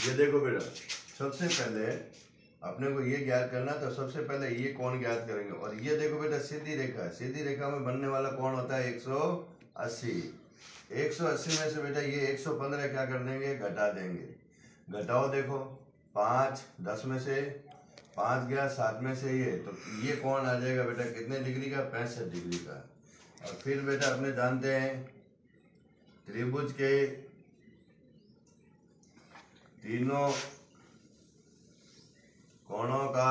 ये देखो बेटा, सबसे पहले अपने को ये ज्ञात करना, तो सबसे पहले ये कोण ज्ञात करेंगे। और ये देखो बेटा सीधी रेखा है, सीधी रेखा में बनने वाला कोण होता है 180। 180 में से बेटा ये 115 क्या कर देंगे, घटा देंगे। घटाओ, देखो 5 10 में से 5 गया, 7 में से ये कोण आ जाएगा बेटा कितने डिग्री का, 65 डिग्री का। और फिर बेटा अपने जानते हैं त्रिभुज के तीनों कोणों का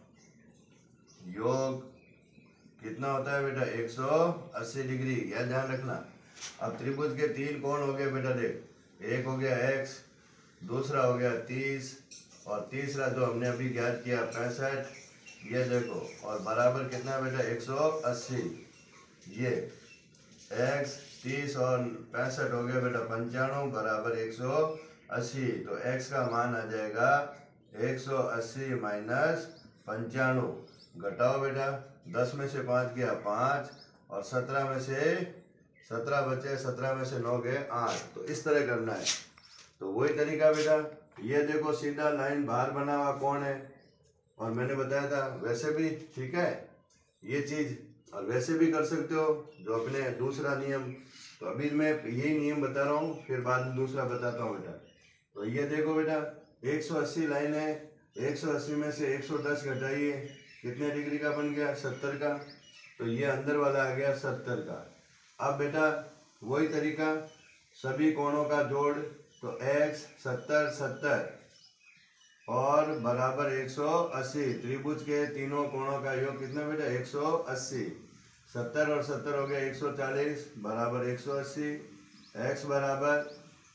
योग कितना होता है बेटा, 180 डिग्री, यह ध्यान रखना। अब त्रिभुज के 3 कोण हो गए बेटा, देख, एक हो गया x, दूसरा हो गया 30 और तीसरा जो हमने अभी ज्ञात किया 65, ये देखो, और बराबर कितना है बेटा 180। ये x 30 और 65 हो गया बेटा 95 बराबर 180। तो x का मान आ जाएगा 180 माइनस 95। घटाओ बेटा, 10 में से 5 गया 5 और 17 में से 17 बचे, 17 में से 9 गए 8। तो इस तरह करना है। तो वही तरीका बेटा, ये देखो सीधा लाइन बाहर बना हुआ कौन है, और मैंने बताया था वैसे भी, ठीक है, ये चीज, और वैसे भी कर सकते हो जो अपने दूसरा नियम। तो अभी मैं यही नियम बता रहा हूँ, फिर बाद में दूसरा बताता हूँ बेटा। तो ये देखो बेटा 180 लाइन है, 180 में से 110 घटाइए, कितने डिग्री का बन गया, 70 का। तो ये अंदर वाला आ गया 70 का। अब बेटा वही तरीका, सभी कोणों का जोड़, तो x 70 70 और बराबर 180। त्रिभुज के तीनों कोणों का योग कितना बेटा, 180। 70 और 70 हो गया 140 बराबर 180। x बराबर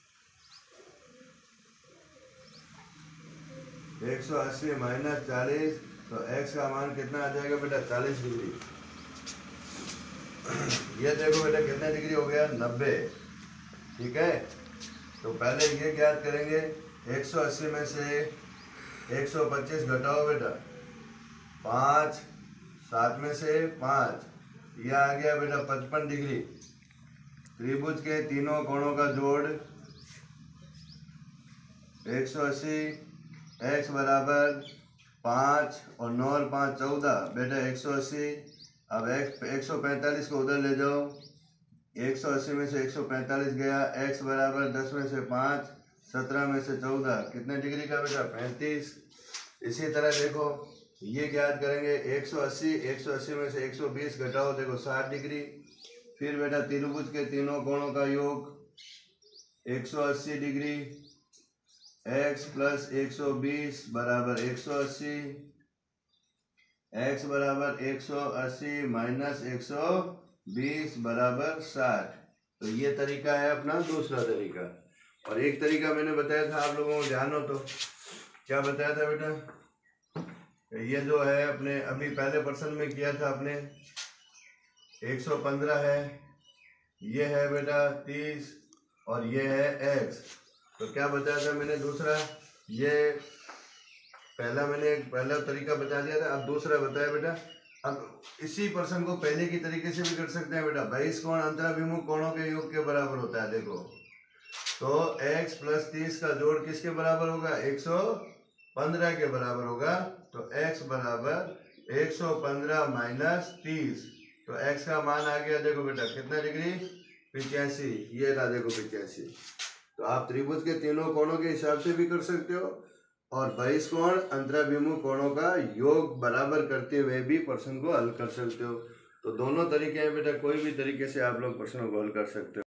180 माइनस 40, तो x का मान कितना आ जाएगा बेटा, 40 डिग्री। ये देखो बेटा कितने डिग्री हो गया, 90। ठीक है, तो पहले ये ज्ञात करेंगे, 180 में से 125 घटाओ बेटा, 5 7 में से 5, यह आ गया बेटा 55 डिग्री। त्रिभुज के तीनों कोणों का जोड़ 180, x बराबर 5 और 9 और 5 14 बेटा 180। अब x 145 को उधर ले जाओ, 180 में से 145 गया, x बराबर 10 में से 5 17 में से 14, कितने डिग्री का बेटा, 35। इसी तरह देखो ये ज्ञात करेंगे, 180 में से 120 घटाओ, देखो 60 डिग्री। फिर बेटा त्रिभुज के तीनों कोणों का योग 180 डिग्री, x प्लस 120 बराबर 180, x बराबर 180 माइनस 120 बराबर 60। तो ये तरीका है अपना दूसरा तरीका। और एक तरीका मैंने बताया था, आप लोगों को ध्यान हो तो, क्या बताया था बेटा, ये जो है अपने अभी पहले प्रश्न में किया था अपने, 115 है, ये है बेटा 30 और ये है x। तो क्या बताया था मैंने दूसरा, ये पहला तरीका बता दिया था, अब दूसरा बताया बेटा। अब इसी प्रश्न को पहले की तरीके से भी कर सकते हैं बेटा, 22 कोण अंतराभिमुख कोणों के योग के बराबर होता है। देखो तो x प्लस 30 का जोड़ किसके बराबर होगा, 115 के बराबर होगा। तो x बराबर 115 माइनस 30, तो x का मान आ गया, देखो बेटा कितना डिग्री, 85। ये रहा देखो 85। तो आप त्रिभुज के तीनों कोणों के हिसाब से भी कर सकते हो, और 22 कोण अंतराभिमुख कोणों का योग बराबर करते हुए भी प्रश्न को हल कर सकते हो। तो दोनों तरीके हैं बेटा, कोई भी तरीके से आप लोग प्रश्नों को हल कर सकते हो।